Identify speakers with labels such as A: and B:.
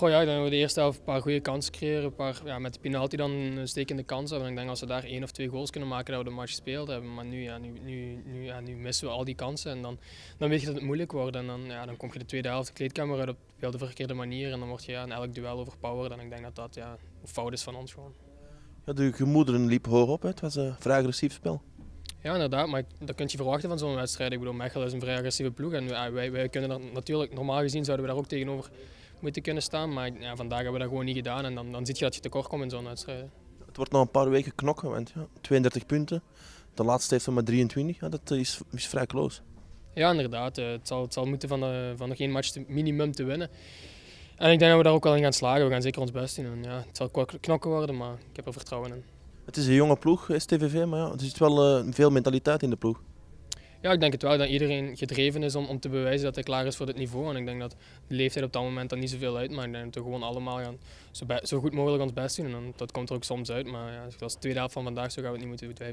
A: Goh, ja, ik denk dat we de eerste helft een paar goede kansen creëren. Een paar, ja, met de penalty dan een stekende kans hebben. Ik denk als we daar 1 of 2 goals kunnen maken, dat we de match gespeeld hebben. Maar nu missen we al die kansen en dan weet je dat het moeilijk wordt. En dan kom je de tweede helft de kleedkamer uit op heel de verkeerde manier. En dan word je in elk duel overpowered. En ik denk dat dat een fout is van ons gewoon.
B: Ja, de gemoederen liepen hoog op, hè. Het was een vrij agressief spel.
A: Ja, inderdaad, maar dat kun je verwachten van zo'n wedstrijd. Ik bedoel, Mechelen is een vrij agressieve ploeg en wij kunnen er natuurlijk, normaal gezien zouden we daar ook tegenover moeten kunnen staan. Maar ja, vandaag hebben we dat gewoon niet gedaan en dan zie je dat je tekort komt in zo'n wedstrijd.
B: Het wordt nog een paar weken knokken, want ja, 32 punten. De laatste heeft er maar 23, ja, dat is vrij close.
A: Ja, inderdaad. Het zal moeten van nog één match minimum te winnen. En ik denk dat we daar ook wel in gaan slagen. We gaan zeker ons best doen. En ja, het zal knokken worden, maar ik heb er vertrouwen in.
B: Het is een jonge ploeg, STVV, maar ja, er zit wel veel mentaliteit in de ploeg.
A: Ja, ik denk het wel dat iedereen gedreven is om te bewijzen dat hij klaar is voor dit niveau. En ik denk dat de leeftijd op dat moment dan niet zoveel uitmaakt. Ik denk dat we gewoon allemaal gaan zo goed mogelijk ons best doen. En dat komt er ook soms uit. Maar ja, als de tweede helft van vandaag zo gaan we het niet moeten